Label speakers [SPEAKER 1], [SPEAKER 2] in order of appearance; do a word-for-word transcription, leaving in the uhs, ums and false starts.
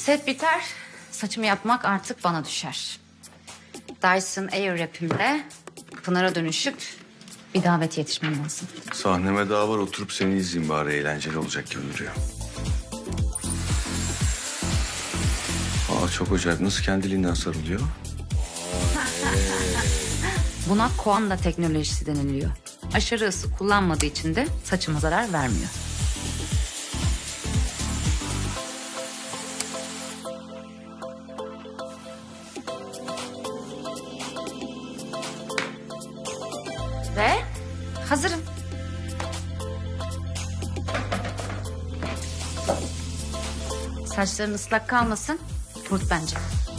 [SPEAKER 1] Set biter, saçımı yapmak artık bana düşer. Dyson Airwrap'imle Pınar'a dönüşüp bir davet yetişmem lazım.
[SPEAKER 2] Sahneme daha var, oturup seni izleyeyim bari, eğlenceli olacak gibi duruyor. Aa, çok acayip, nasıl kendiliğinden sarılıyor?
[SPEAKER 1] Buna Koanda teknolojisi deniliyor. Aşırı ısı kullanmadığı için de saçıma zarar vermiyor. Ve hazırım. Saçların ıslak kalmasın, kurut bence.